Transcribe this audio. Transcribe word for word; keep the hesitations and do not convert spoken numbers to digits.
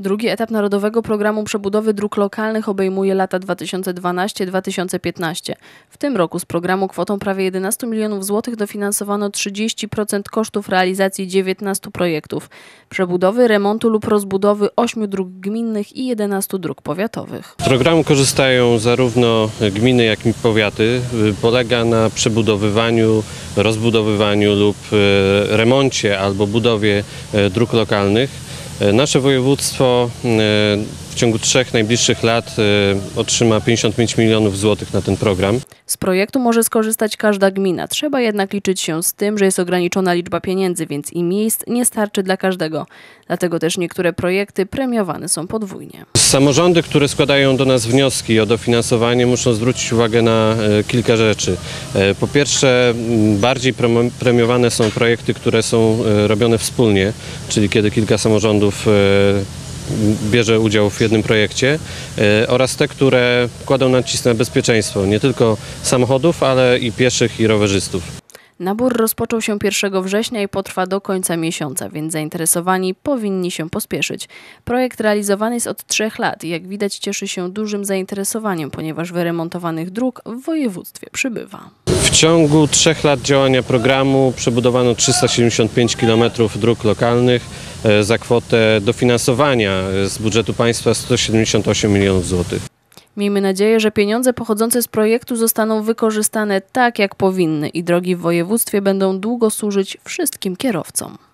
Drugi etap Narodowego Programu Przebudowy Dróg Lokalnych obejmuje lata dwa tysiące dwanaście do dwa tysiące piętnaście. W tym roku z programu kwotą prawie jedenastu milionów złotych dofinansowano trzydzieści procent kosztów realizacji dziewiętnastu projektów przebudowy, remontu lub rozbudowy ośmiu dróg gminnych i jedenastu dróg powiatowych. Z programu korzystają zarówno gminy, jak i powiaty. Polega na przebudowywaniu, rozbudowywaniu lub remoncie albo budowie dróg lokalnych. Nasze województwo w ciągu trzech najbliższych lat otrzyma pięćdziesiąt pięć milionów złotych na ten program. Z projektu może skorzystać każda gmina. Trzeba jednak liczyć się z tym, że jest ograniczona liczba pieniędzy, więc i miejsc nie starczy dla każdego. Dlatego też niektóre projekty premiowane są podwójnie. Samorządy, które składają do nas wnioski o dofinansowanie, muszą zwrócić uwagę na kilka rzeczy. Po pierwsze, bardziej premiowane są projekty, które są robione wspólnie, czyli kiedy kilka samorządów bierze udział w jednym projekcie, oraz te, które kładą nacisk na bezpieczeństwo nie tylko samochodów, ale i pieszych i rowerzystów. Nabór rozpoczął się pierwszego września i potrwa do końca miesiąca, więc zainteresowani powinni się pospieszyć. Projekt realizowany jest od trzech lat i jak widać cieszy się dużym zainteresowaniem, ponieważ wyremontowanych dróg w województwie przybywa. W ciągu trzech lat działania programu przebudowano trzysta siedemdziesiąt pięć kilometrów dróg lokalnych za kwotę dofinansowania z budżetu państwa sto siedemdziesiąt osiem milionów złotych. Miejmy nadzieję, że pieniądze pochodzące z projektu zostaną wykorzystane tak, jak powinny i drogi w województwie będą długo służyć wszystkim kierowcom.